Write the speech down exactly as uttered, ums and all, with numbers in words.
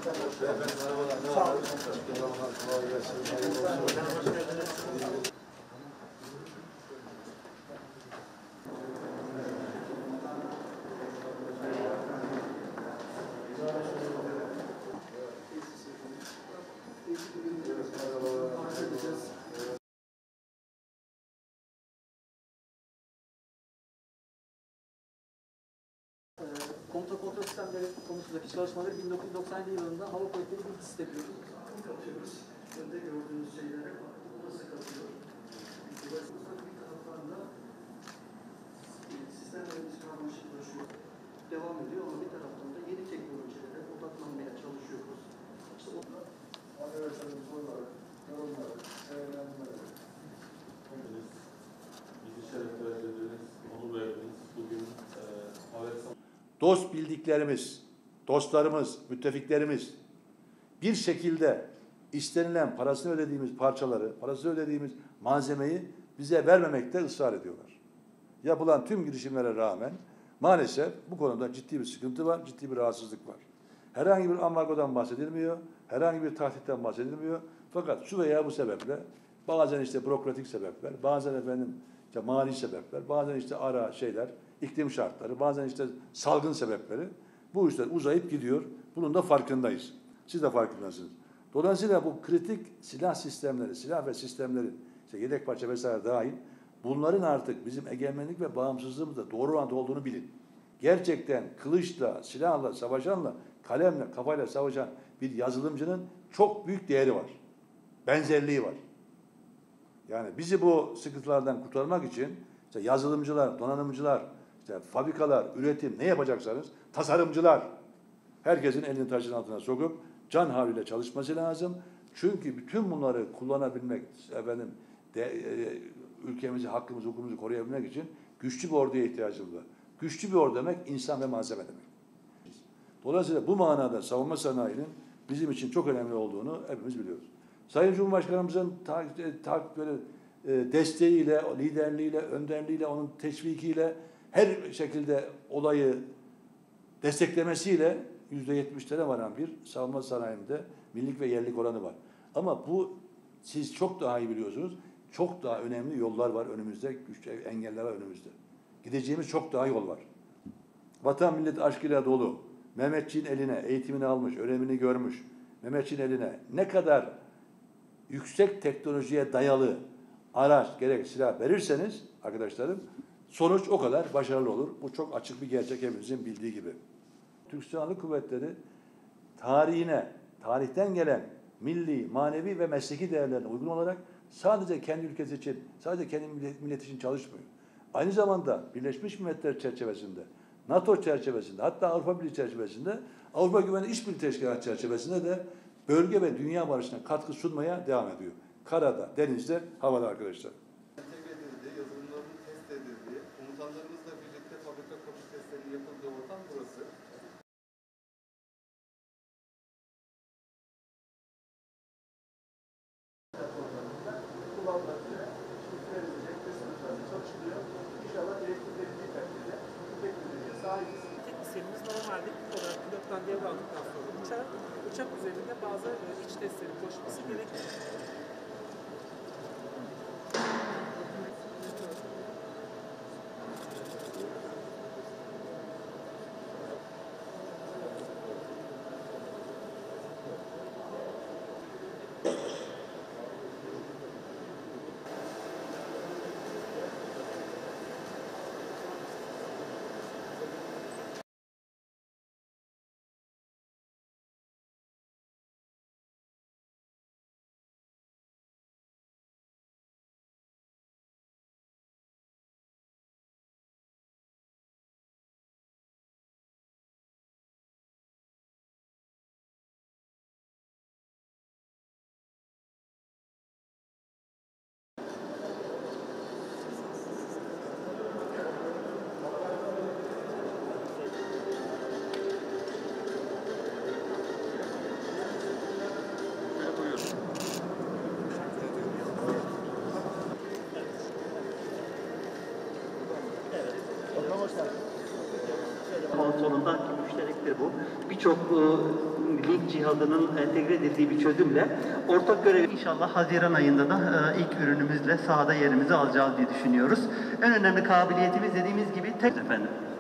Sağ olun. Kolay gelsin. Kontrol kontrol sistemleri konusundaki çalışmaları bin dokuz yüz doksan yedi yılında Hava Kuvvetleri Bilgi Sistemi yapıyoruz. Önde gördüğünüz şeylere nasıl katıyor? Bir taraftan da sistemlerimiz karmaşıklaşıyor, devam ediyor ama bir taraftan da yeni teknolojilere odaklanmaya çalışıyoruz. İşte onlar Arkadaşlarım soruları, yorumları, değerlendirmeleri. Bizi şeref verdiniz, onur verdiniz. Bugün e, Havelsan... Dost bildiklerimiz, dostlarımız, müttefiklerimiz bir şekilde istenilen parasını ödediğimiz parçaları, parasını ödediğimiz malzemeyi bize vermemekte ısrar ediyorlar. Yapılan tüm girişimlere rağmen maalesef bu konuda ciddi bir sıkıntı var, ciddi bir rahatsızlık var. Herhangi bir ambargodan bahsedilmiyor, herhangi bir tahditten bahsedilmiyor. Fakat şu veya bu sebeple, bazen işte bürokratik sebepler, bazen efendim işte mali sebepler, bazen işte ara şeyler, iklim şartları, bazen işte salgın sebepleri, bu işler uzayıp gidiyor. Bunun da farkındayız. Siz de farkındasınız. Dolayısıyla bu kritik silah sistemleri, silah ve sistemlerin, işte yedek parça vesaire dahil, bunların artık bizim egemenlik ve bağımsızlığımızda doğru orantılı olduğunu bilin. Gerçekten kılıçla, silahla, savaşanla, kalemle, kafayla savaşan bir yazılımcının çok büyük değeri var. Benzerliği var. Yani bizi bu sıkıntılardan kurtarmak için işte yazılımcılar, donanımcılar, işte fabrikalar, üretim ne yapacaksanız tasarımcılar herkesin elini taşın altına sokup can havliyle çalışması lazım. Çünkü bütün bunları kullanabilmek, efendim de, e, ülkemizi, hakkımızı, hukukumuzu koruyabilmek için güçlü bir orduya ihtiyacımız var. Güçlü bir ordu demek insan ve malzeme demek. Dolayısıyla bu manada savunma sanayinin bizim için çok önemli olduğunu hepimiz biliyoruz. Sayın Cumhurbaşkanımızın ta, ta, böyle, e, desteğiyle, liderliğiyle, önderliğiyle, onun teşvikiyle her şekilde olayı desteklemesiyle yüzde yetmişlere varan bir savunma sanayinde millilik ve yerlilik oranı var. Ama bu siz çok daha iyi biliyorsunuz. Çok daha önemli yollar var önümüzde, güçlü engeller var önümüzde. Gideceğimiz çok daha yol var. Vatan millet aşkıyla dolu. Mehmetçiğin eline eğitimini almış, önemini görmüş. Mehmetçiğin eline ne kadar yüksek teknolojiye dayalı araç, gerek silah verirseniz arkadaşlarım sonuç o kadar başarılı olur. Bu çok açık bir gerçek hepimizin bildiği gibi. Türk Silahlı Kuvvetleri tarihine, tarihten gelen milli, manevi ve mesleki değerlerine uygun olarak sadece kendi ülkesi için, sadece kendi milleti için çalışmıyor. Aynı zamanda Birleşmiş Milletler çerçevesinde, NATO çerçevesinde, hatta Avrupa Birliği çerçevesinde, Avrupa Güvenlik İşbirliği Teşkilatı çerçevesinde de bölge ve dünya barışına katkı sunmaya devam ediyor. Karada, denizde, havada arkadaşlar. Entegre edildi, yazılımların test edildiği, komutanlarımızla birlikte fabrika kapı testleri yapıldığı ortam burası. Kullanılabilir, verilecek, resimlerle çalışılıyor. İnşallah elektrik verildiği takdirde bu teknolojiye sahibiz. Teknisyenimiz normalde ilk olarak pilottan devraldıktan sonra uçak, uçak üzerinde bazı iç testlerin koşması gerekiyor. Konsolundaki müşterek örnektir bu. Birçok e, link cihazının entegre edildiği bir çözümle ortak görev. İnşallah Haziran ayında da e, ilk ürünümüzle sahada yerimizi alacağız diye düşünüyoruz. En önemli kabiliyetimiz dediğimiz gibi tek efendim.